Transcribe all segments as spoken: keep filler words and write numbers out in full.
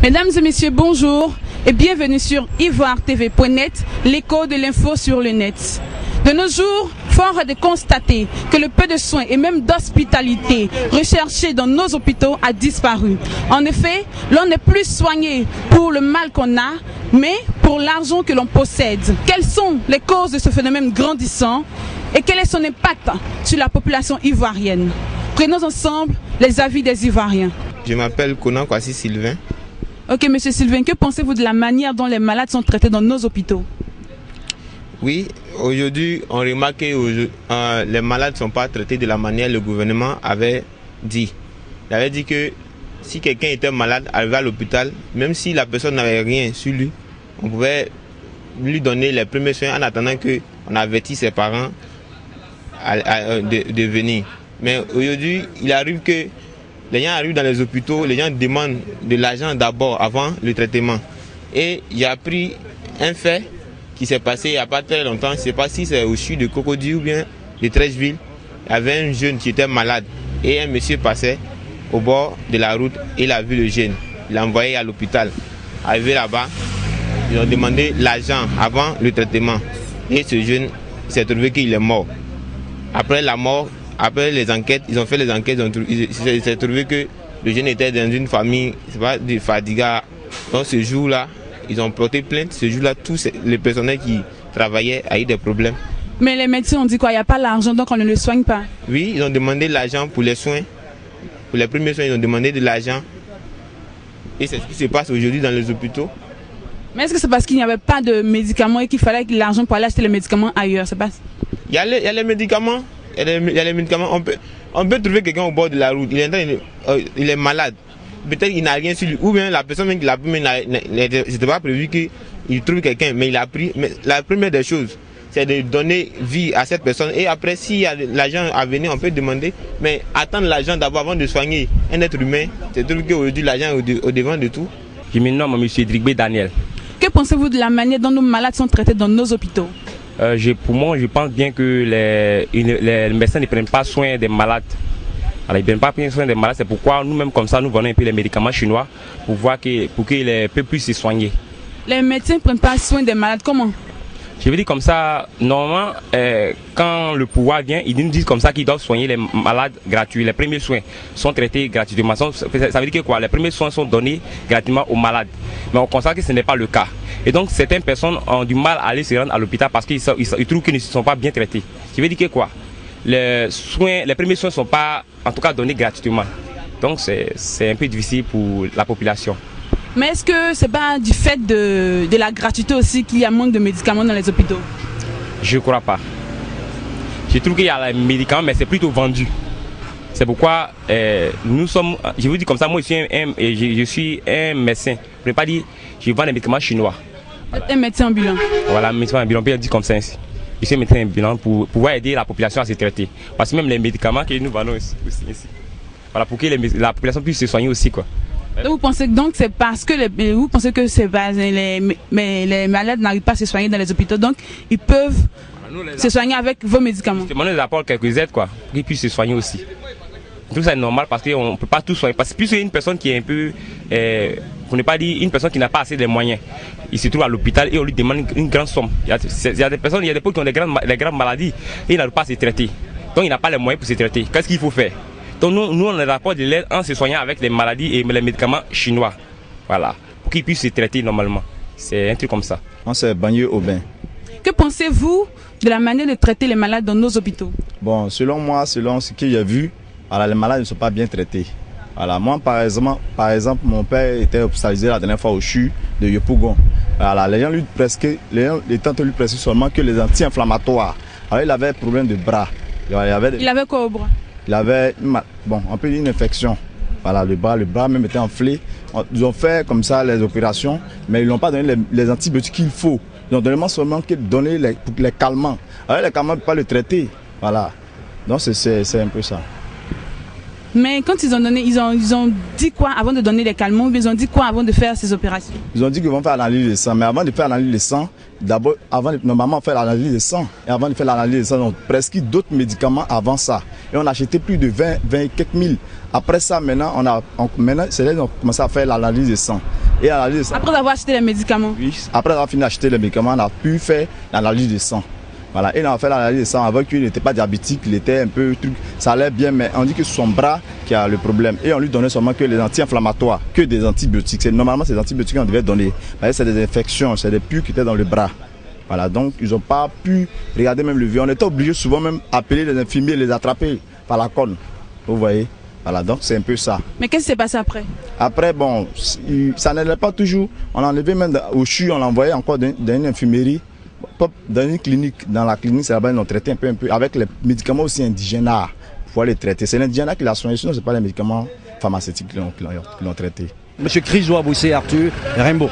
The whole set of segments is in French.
Mesdames et messieurs, bonjour et bienvenue sur ivoire T V point net, l'écho de l'info sur le net. De nos jours, fort est de constater que le peu de soins et même d'hospitalité recherché dans nos hôpitaux a disparu. En effet, l'on n'est plus soigné pour le mal qu'on a, mais pour l'argent que l'on possède. Quelles sont les causes de ce phénomène grandissant et quel est son impact sur la population ivoirienne? Prenons ensemble les avis des Ivoiriens. Je m'appelle Conan Kwasi Sylvain. Ok, monsieur Sylvain, que pensez-vous de la manière dont les malades sont traités dans nos hôpitaux? Oui, aujourd'hui, on remarque que euh, les malades ne sont pas traités de la manière que le gouvernement avait dit. Il avait dit que si quelqu'un était malade, arrivé à l'hôpital, même si la personne n'avait rien sur lui, on pouvait lui donner les premiers soins en attendant qu'on avertisse ses parents à, à, de, de venir. Mais aujourd'hui, il arrive que les gens arrivent dans les hôpitaux, les gens demandent de l'argent d'abord avant le traitement. Et j'ai appris un fait qui s'est passé il n'y a pas très longtemps, je ne sais pas si c'est au sud de Cocody ou bien de Treichville. Il y avait un jeune qui était malade et un monsieur passait au bord de la route et il a vu le jeune. Il l'a envoyé à l'hôpital. Arrivé là-bas, ils ont demandé l'argent avant le traitement. Et ce jeune s'est trouvé qu'il est mort. Après la mort, après les enquêtes, ils ont fait les enquêtes, ils s'est trouvé que le jeune était dans une famille, c'est pas de Fadiga. Donc ce jour-là, ils ont porté plainte. Ce jour-là, tous les personnels qui travaillaient ont eu des problèmes. Mais les médecins ont dit quoi? Il n'y a pas l'argent, donc on ne le soigne pas. Oui, ils ont demandé de l'argent pour les soins. Pour les premiers soins, ils ont demandé de l'argent. Et c'est ce qui se passe aujourd'hui dans les hôpitaux. Mais est-ce que c'est parce qu'il n'y avait pas de médicaments et qu'il fallait de l'argent pour aller acheter les médicaments ailleurs? C'est pas... Il y a les, il y a les médicaments. Il y a les, il y a les médicaments. On peut, on peut trouver quelqu'un au bord de la route. Il est, euh, il est malade. Peut-être qu'il n'a rien sur lui. Ou bien la personne qui l'a pris, c'était pas prévu qu'il trouve quelqu'un, mais il a pris. Mais la première des choses, c'est de donner vie à cette personne. Et après, s'il y a l'argent à venir, on peut demander. Mais attendre l'argent d'abord avant de soigner un être humain, c'est trouvé qu'aujourd'hui, l'argent est au, au devant de tout. Je me nomme M. Drigbe Daniel. Que pensez-vous de la manière dont nos malades sont traités dans nos hôpitaux? euh, je, Pour moi, je pense bien que les, les, les médecins ne prennent pas soin des malades. Alors, ils ne prennent pas soin des malades, c'est pourquoi nous-mêmes, comme ça, nous vendons un peu les médicaments chinois pour voir que, pour qu'ils puissent plus se soigner. Les médecins ne prennent pas soin des malades, comment? Je veux dire comme ça, normalement, euh, quand le pouvoir vient, ils nous disent comme ça qu'ils doivent soigner les malades gratuits. Les premiers soins sont traités gratuitement. Ça veut dire que quoi? Les premiers soins sont donnés gratuitement aux malades. Mais on constate que ce n'est pas le cas. Et donc, certaines personnes ont du mal à aller se rendre à l'hôpital parce qu'ils ils, ils trouvent qu'ils ne sont pas bien traités. Je veux dire que quoi? Les, soins, les premiers soins ne sont pas, en tout cas, donnés gratuitement. Donc, c'est un peu difficile pour la population. Mais est-ce que ce n'est pas du fait de, de la gratuité aussi qu'il y a manque de médicaments dans les hôpitaux? Je ne crois pas. Je trouve qu'il y a les médicaments, mais c'est plutôt vendu. C'est pourquoi euh, nous sommes, je vous dis comme ça, moi je suis un, un, je, je suis un médecin. Je ne peux pas dire, je vends des médicaments chinois. Voilà. Un médecin ambulant. Voilà, un médecin ambulant, on peut dire comme ça ainsi. Je suis un médecin ambulant pour pouvoir aider la population à se traiter. Parce que même les médicaments que nous vendons ici, ici voilà, pour que les, la population puisse se soigner aussi, quoi. Donc vous pensez donc c'est parce que les, vous pensez que c'est les, mais les malades n'arrivent pas à se soigner dans les hôpitaux, donc ils peuvent nous, se soigner avec vos médicaments. Justement, nous apportons quelques aides, quoi, pour qu'ils puissent se soigner aussi. Tout ça est normal parce qu'on ne peut pas tout soigner. Parce que plus une personne qui est un peu, euh, pour ne pas dire une personne qui n'a pas assez de moyens, il se trouve à l'hôpital et on lui demande une, une grande somme. Il y, a, il y a des personnes, il y a des peuples qui ont des grandes, des grandes maladies et ils n'arrivent pas à se traiter. Donc il n'a pas les moyens pour se traiter. Qu'est-ce qu'il faut faire? Donc nous, nous on apporte de l'aide en se soignant avec les maladies et les médicaments chinois. Voilà, pour qu'ils puissent se traiter normalement. C'est un truc comme ça. On s'est bagné au bain. Que pensez-vous de la manière de traiter les malades dans nos hôpitaux? Bon, selon moi, selon ce que j'ai vu, alors les malades ne sont pas bien traités. Voilà, moi, par exemple, par exemple, mon père était hospitalisé la dernière fois au C H U de Yopougon. Alors, les gens lui prescrivent, les gens les tentent lui prescrire seulement que les anti-inflammatoires. Alors, il avait un problème de bras. Il avait, des... il avait quoi au bras? Il avait, bon, on peut dire une infection. Voilà, le bras, le bras même était enflé. Ils ont fait comme ça les opérations, mais ils n'ont pas donné les, les antibiotiques qu'il faut. Ils ont donné seulement que donner les, les calmants. Alors, les calmants ne peuvent pas le traiter. Voilà. Donc, c'est un peu ça. Mais quand ils ont donné, ils ont, ils ont dit quoi avant de donner les calmants? Ils ont dit quoi avant de faire ces opérations? Ils ont dit qu'ils vont faire l'analyse de sang. Mais avant de faire l'analyse de sang, d'abord, avant de, normalement, faire l'analyse de sang. Et avant de faire l'analyse de sang, on a prescrit d'autres médicaments avant ça. Et on a acheté plus de vingt, vingt et quelques mille. Après ça, maintenant, on a, on, maintenant, c'est là qu'on a commencé à faire l'analyse de sang. Et l'analyse de sang. Après avoir acheté les médicaments. Oui, après avoir fini d'acheter les médicaments, on a pu faire l'analyse de sang. Voilà, et on a fait l'analyse de sang avec lui, il n'était pas diabétique, il était un peu truc, ça allait bien, mais on dit que c'est son bras qui a le problème. Et on lui donnait seulement que les anti-inflammatoires, que des antibiotiques. C'est normalement ces antibiotiques qu'on devait donner. C'est des infections, c'est des pus qui étaient dans le bras. Voilà, donc ils n'ont pas pu regarder même le vieux. On était obligé souvent même d'appeler les infirmiers, les attraper par la corne. Vous voyez? Voilà, donc c'est un peu ça. Mais qu'est-ce qui s'est passé après? Après, bon, ça n'allait pas toujours. On l'a enlevé même au C H U, on l'a envoyé encore dans une infirmerie. Dans une clinique, dans la clinique, c'est là-bas ils l'ont traité un peu, un peu, avec les médicaments aussi indigènes pour pouvoir les traiter. C'est l'indigène qui l'a soigné, sinon ce n'est pas les médicaments pharmaceutiques qui l'ont traité. Monsieur Chryso Aboussé, Arthur Rimbaud.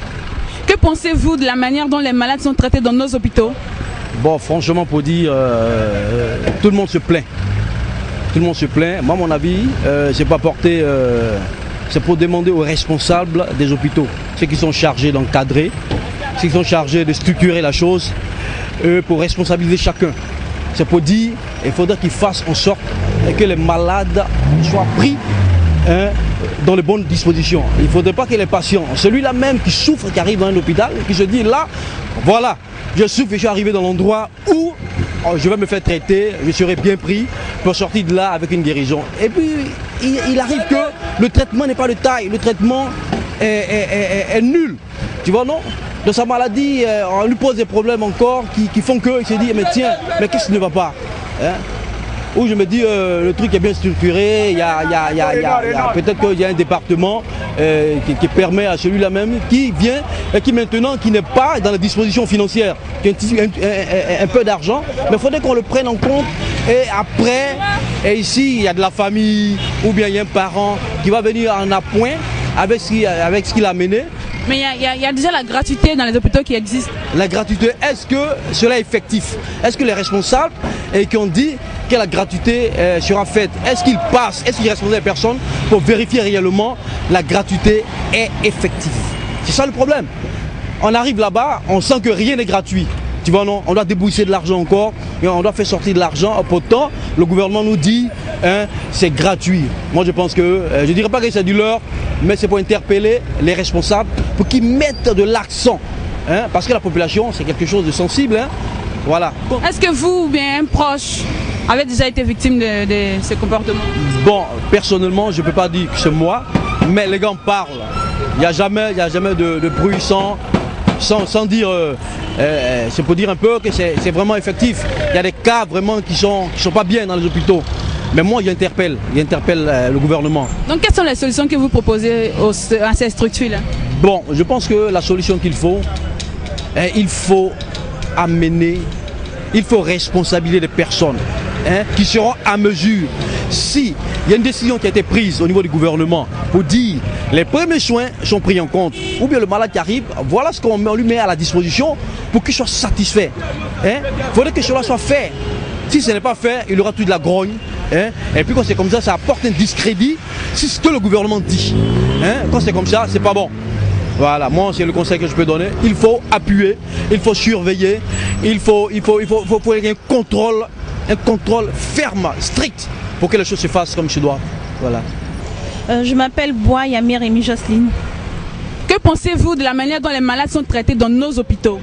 Que pensez-vous de la manière dont les malades sont traités dans nos hôpitaux? Bon, franchement, pour dire, euh, tout le monde se plaint. Tout le monde se plaint. Moi, à mon avis, euh, c'est pas porté, euh, c'est pour demander aux responsables des hôpitaux, ceux qui sont chargés d'encadrer, ceux qui sont chargés de structurer la chose, eux, pour responsabiliser chacun. C'est pour dire, il faudrait qu'ils fassent en sorte que les malades soient pris hein, dans les bonnes dispositions. Il ne faudrait pas que les patients, celui-là même qui souffre, qui arrive dans un hôpital, qui se dit là, voilà, je souffre et je suis arrivé dans l'endroit où oh, je vais me faire traiter, je serai bien pris pour sortir de là avec une guérison. Et puis, il, il arrive que le traitement n'est pas de taille, le traitement est, est, est, est nul. Tu vois, non? De sa maladie, euh, on lui pose des problèmes encore qui, qui font qu'il se dit, mais tiens, mais qu'est-ce qui ne va pas hein? Où je me dis, euh, le truc est bien structuré, il y a, y a, y a, y a, y a peut-être qu'il y a un département euh, qui, qui permet à celui-là même, qui vient et qui maintenant, qui n'est pas dans la disposition financière, qui a un, un, un peu d'argent, mais il faudrait qu'on le prenne en compte. Et après, et ici, il y a de la famille, ou bien il y a un parent qui va venir en appoint avec ce qu'il a mené. Mais il y, y, y a déjà la gratuité dans les hôpitaux qui existe. La gratuité, est-ce que cela est effectif? Est-ce que les responsables et qui ont dit que la gratuité euh, sera faite, est-ce qu'ils passent, est-ce qu'ils responsable des personnes pour vérifier réellement la gratuité est effective? C'est ça le problème. On arrive là-bas, on sent que rien n'est gratuit. Tu vois, non, on doit débourser de l'argent encore, et on doit faire sortir de l'argent. Pourtant, le gouvernement nous dit, hein, c'est gratuit. Moi, je pense que, euh, je ne dirais pas que c'est du leurre, mais c'est pour interpeller les responsables, pour qu'ils mettent de l'accent. Hein, parce que la population, c'est quelque chose de sensible. Hein, voilà. Est-ce que vous ou bien un proche avez déjà été victime de, de ce comportement? Bon, personnellement, je ne peux pas dire que c'est moi, mais les gens parlent. Il n'y a jamais, il y a jamais de, de bruit sans... Sans, sans dire, euh, euh, c'est pour dire un peu que c'est vraiment effectif. Il y a des cas vraiment qui ne sont, qui sont pas bien dans les hôpitaux. Mais moi, j'interpelle, j'interpelle euh, le gouvernement. Donc, quelles sont les solutions que vous proposez aux, à ces structures-là? Bon, je pense que la solution qu'il faut, hein, il faut amener, il faut responsabiliser les personnes hein, qui seront à mesure. Si il y a une décision qui a été prise au niveau du gouvernement pour dire les premiers soins sont pris en compte, ou bien le malade qui arrive, voilà ce qu'on lui met à la disposition pour qu'il soit satisfait. Il hein? faudrait que cela soit fait. Si ce n'est pas fait, il aura tout de la grogne. Hein? Et puis quand c'est comme ça, ça apporte un discrédit. C'est ce que le gouvernement dit. Hein? Quand c'est comme ça, c'est pas bon. Voilà, moi c'est le conseil que je peux donner. Il faut appuyer, il faut surveiller, il faut, il faut, il faut, il faut, il faut un contrôle, un contrôle ferme, strict, pour que les choses se fassent comme je dois. Voilà. Euh, je m'appelle Bois Yamir Rémi Jocelyne. Que pensez-vous de la manière dont les malades sont traités dans nos hôpitaux?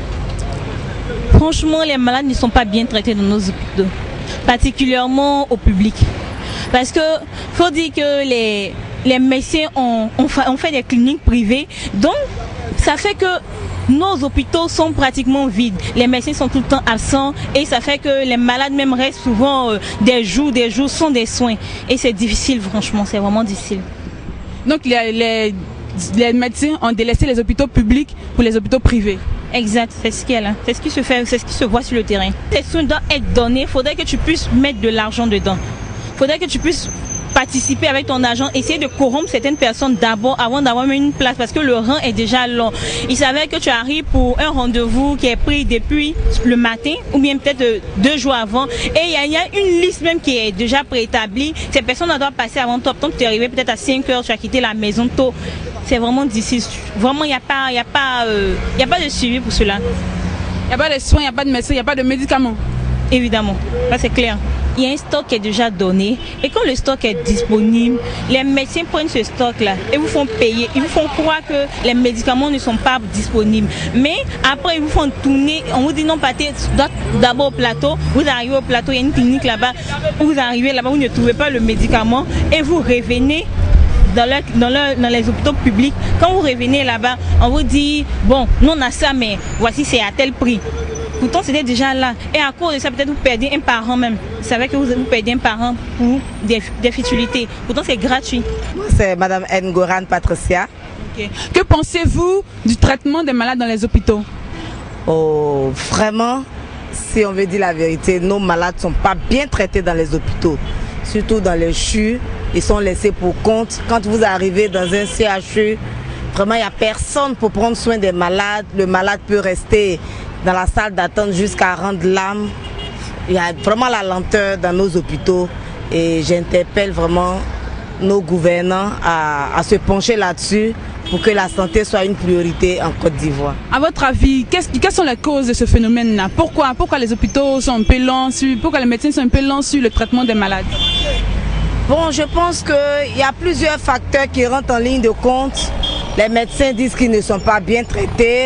Franchement, les malades ne sont pas bien traités dans nos hôpitaux, particulièrement au public. Parce que faut dire que les, les médecins ont, ont, fait, ont fait des cliniques privées, donc ça fait que nos hôpitaux sont pratiquement vides. Les médecins sont tout le temps absents et ça fait que les malades même restent souvent euh, des jours, des jours sans des soins. Et c'est difficile, franchement, c'est vraiment difficile. Donc les, les, les médecins ont délaissé les hôpitaux publics pour les hôpitaux privés. Exact, c'est ce qu'il y a là. C'est ce qui se fait, c'est ce qui se voit sur le terrain. Les soins doivent être donnés, il faudrait que tu puisses mettre de l'argent dedans. Il faudrait que tu puisses participer avec ton argent, essayer de corrompre certaines personnes d'abord avant d'avoir une place parce que le rang est déjà long. Il s'avère que tu arrives pour un rendez-vous qui est pris depuis le matin ou bien peut-être deux jours avant et il y, a, il y a une liste même qui est déjà préétablie. Ces personnes doivent passer avant toi. Donc tu es arrivé peut-être à cinq heures, tu as quitté la maison tôt. C'est vraiment difficile. Vraiment, il n'y a pas, il y a pas, euh, il y a pas de suivi pour cela. Il n'y a pas de soins, il n'y a pas de médecins, il n'y a pas de médicaments. Évidemment, ça c'est clair. il y a un stock qui est déjà donné et quand le stock est disponible, les médecins prennent ce stock-là et vous font payer. Ils vous font croire que les médicaments ne sont pas disponibles. Mais après, ils vous font tourner. On vous dit non, partez d'abord au plateau. Vous arrivez au plateau, il y a une clinique là-bas. Vous arrivez là-bas, vous ne trouvez pas le médicament et vous revenez dans, leur, dans, leur, dans les hôpitaux publics. Quand vous revenez là-bas, on vous dit, bon, nous on a ça, mais voici c'est à tel prix. Pourtant, c'était déjà là. Et à cause de ça, peut-être vous perdez un parent même. Vous savez que vous, vous perdez un parent pour des, des futilités. Pourtant, c'est gratuit. Moi, c'est Madame Ngoran Patricia. Okay. Que pensez-vous du traitement des malades dans les hôpitaux? Oh, vraiment, si on veut dire la vérité, nos malades ne sont pas bien traités dans les hôpitaux. Surtout dans les C H U, ils sont laissés pour compte. Quand vous arrivez dans un C H U, vraiment, il n'y a personne pour prendre soin des malades. Le malade peut rester dans la salle d'attente jusqu'à rendre l'âme. Il y a vraiment la lenteur dans nos hôpitaux et j'interpelle vraiment nos gouvernants à, à se pencher là-dessus pour que la santé soit une priorité en Côte d'Ivoire. À votre avis, quelles sont les causes de ce phénomène-là? Pourquoi, pourquoi les hôpitaux sont un peu lents sur, pourquoi les médecins sont un peu lents sur le traitement des malades? Bon, je pense qu'il y a plusieurs facteurs qui rentrent en ligne de compte. Les médecins disent qu'ils ne sont pas bien traités.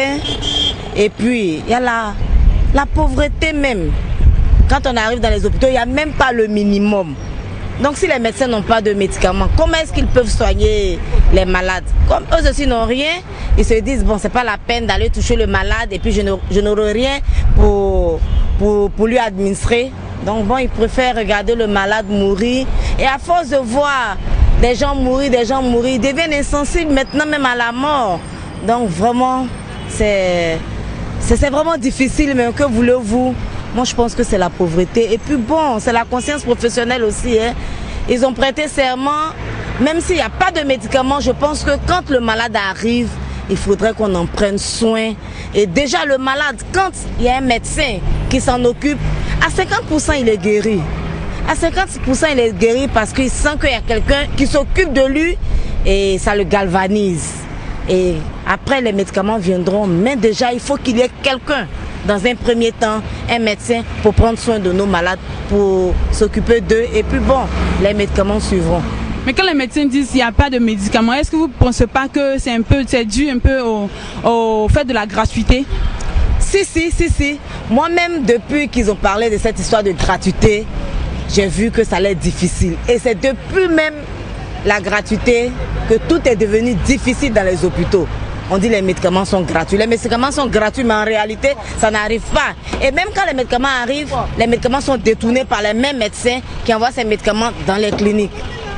Et puis, il y a la, la pauvreté même. Quand on arrive dans les hôpitaux, il n'y a même pas le minimum. Donc si les médecins n'ont pas de médicaments, comment est-ce qu'ils peuvent soigner les malades? Comme eux aussi n'ont rien, ils se disent, bon, c'est pas la peine d'aller toucher le malade et puis je n'aurai rien pour, pour, pour lui administrer. Donc bon, ils préfèrent regarder le malade mourir. Et à force de voir des gens mourir, des gens mourir, ils deviennent insensibles maintenant même à la mort. Donc vraiment, c'est... C'est vraiment difficile, mais que voulez-vous? Moi, je pense que c'est la pauvreté. Et puis bon, c'est la conscience professionnelle aussi. Hein. Ils ont prêté serment. Même s'il n'y a pas de médicaments, je pense que quand le malade arrive, il faudrait qu'on en prenne soin. Et déjà, le malade, quand il y a un médecin qui s'en occupe, à cinquante pour cent, il est guéri. À cinquante pour cent, il est guéri parce qu'il sent qu'il y a quelqu'un qui s'occupe de lui et ça le galvanise. Et après, les médicaments viendront. Mais déjà, il faut qu'il y ait quelqu'un, dans un premier temps, un médecin, pour prendre soin de nos malades, pour s'occuper d'eux. Et puis bon, les médicaments suivront. Mais quand les médecins disent qu'il n'y a pas de médicaments, est-ce que vous ne pensez pas que c'est un peu, c'est dû un peu au, au fait de la gratuité? Si, si, si, si. Moi-même, depuis qu'ils ont parlé de cette histoire de gratuité, j'ai vu que ça allait être difficile. Et c'est depuis même la gratuité que tout est devenu difficile dans les hôpitaux. On dit que les médicaments sont gratuits. Les médicaments sont gratuits, mais en réalité, ça n'arrive pas. Et même quand les médicaments arrivent, les médicaments sont détournés par les mêmes médecins qui envoient ces médicaments dans les cliniques.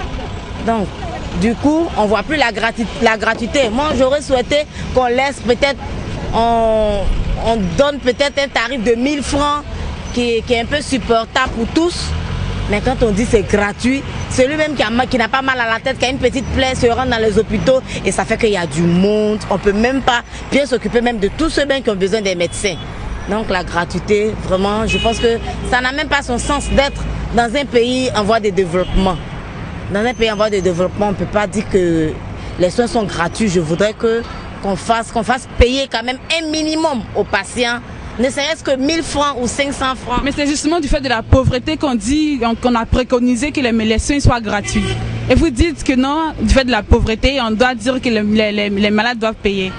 Donc, du coup, on ne voit plus la, gratu la gratuité. Moi, j'aurais souhaité qu'on laisse peut-être, on, on donne peut-être un tarif de mille francs qui, qui est un peu supportable pour tous. Mais quand on dit c'est gratuit, celui-même qui n'a qui n'a pas mal à la tête, qui a une petite plaie, se rend dans les hôpitaux et ça fait qu'il y a du monde. On ne peut même pas bien s'occuper même de tous ceux qui ont besoin des médecins. Donc la gratuité, vraiment, je pense que ça n'a même pas son sens d'être dans un pays en voie de développement. Dans un pays en voie de développement, on ne peut pas dire que les soins sont gratuits. Je voudrais que qu'on fasse, qu'on fasse payer quand même un minimum aux patients. Ne serait-ce que mille francs ou cinq cents francs. Mais c'est justement du fait de la pauvreté qu'on dit, qu'on a préconisé que les, les soins soient gratuits. Et vous dites que non, du fait de la pauvreté, on doit dire que les, les, les malades doivent payer.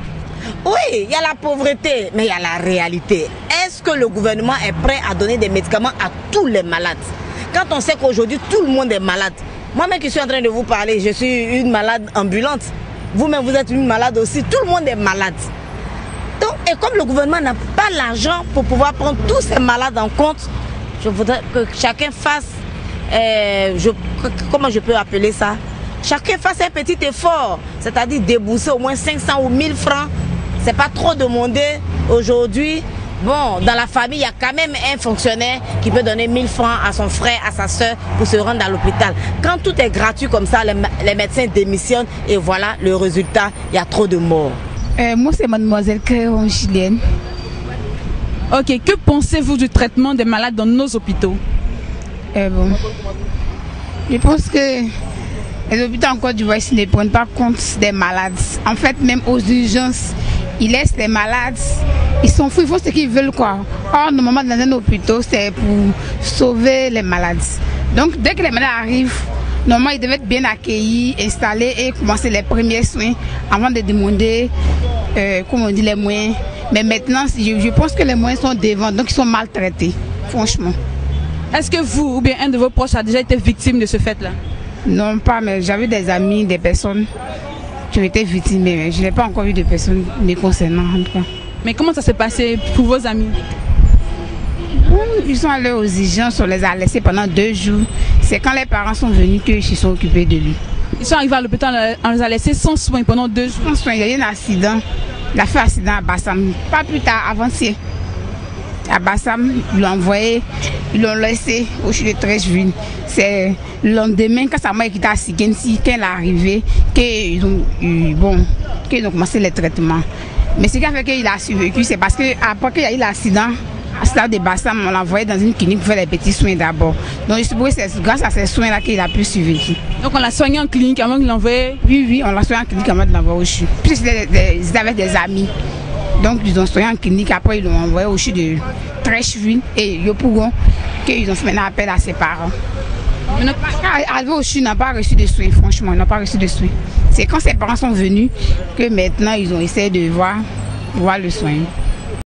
Oui, il y a la pauvreté, mais il y a la réalité. Est-ce que le gouvernement est prêt à donner des médicaments à tous les malades? Quand on sait qu'aujourd'hui, tout le monde est malade. Moi-même qui suis en train de vous parler, je suis une malade ambulante. Vous-même, vous êtes une malade aussi. Tout le monde est malade. Donc, et comme le gouvernement n'a pas l'argent pour pouvoir prendre tous ces malades en compte, je voudrais que chacun fasse, euh, je, comment je peux appeler ça? Chacun fasse un petit effort, c'est-à-dire débourser au moins cinq cents ou mille francs. C'est pas trop demandé aujourd'hui. Bon, dans la famille, il y a quand même un fonctionnaire qui peut donner mille francs à son frère, à sa soeur pour se rendre à l'hôpital. Quand tout est gratuit comme ça, les, les médecins démissionnent et voilà le résultat, il y a trop de morts. Euh, moi, c'est mademoiselle Créon chilienne. Ok, que pensez-vous du traitement des malades dans nos hôpitaux? euh, bon. Je pense que les hôpitaux en Côte d'Ivoire ne prennent pas compte des malades. En fait, même aux urgences, ils laissent les malades, ils sont fous, ils font ce qu'ils veulent quoi. Or, normalement, dans un hôpital, c'est pour sauver les malades. Donc, dès que les malades arrivent, normalement, ils devaient être bien accueillis, installés et commencer les premiers soins avant de demander, euh, comment on dit, les moyens. Mais maintenant, je, je pense que les moyens sont devant, donc ils sont maltraités, franchement. Est-ce que vous ou bien un de vos proches a déjà été victime de ce fait-là? Non, pas, mais j'avais des amis, des personnes qui ont été victimes, mais je n'ai pas encore vu de personnes me concernant en tout cas. Mais comment ça s'est passé pour vos amis? Ils sont allés aux urgences, on les a laissés pendant deux jours. C'est quand les parents sont venus qu'ils se sont occupés de lui. Ils sont arrivés à l'hôpital, on les a laissés sans soins pendant deux jours. Sans soins, il y a eu un accident. Il a fait un accident à Bassam, pas plus tard, avant-hier. À Bassam, ils l'ont envoyé, ils l'ont laissé au CHU de Treichville. C'est le lendemain, quand sa mère était à Sigensi, quand elle est arrivée, qu'ils ont, eu, bon, qu'ils ont commencé les traitements. Mais ce qui a fait qu'il a survécu, c'est parce qu'après qu'il y a eu l'accident, à stade de Bassam, on l'a envoyé dans une clinique pour faire les petits soins d'abord. Donc je suppose que c'est grâce à ces soins-là qu'il a pu survivre. Donc on l'a soigné en clinique avant de l'envoyer? Oui, oui, on l'a soigné en clinique avant de l'envoyer au CHU. Puis ils avaient des amis. Donc ils ont soigné en clinique, après ils l'ont envoyé au CHU de Treichville et Yopougon, qu'ils ont fait un appel à ses parents. Arrivé au CHU, ils n'ont pas reçu de soins, franchement, ils n'ont pas reçu de soins. C'est quand ses parents sont venus que maintenant ils ont essayé de voir, voir le soin.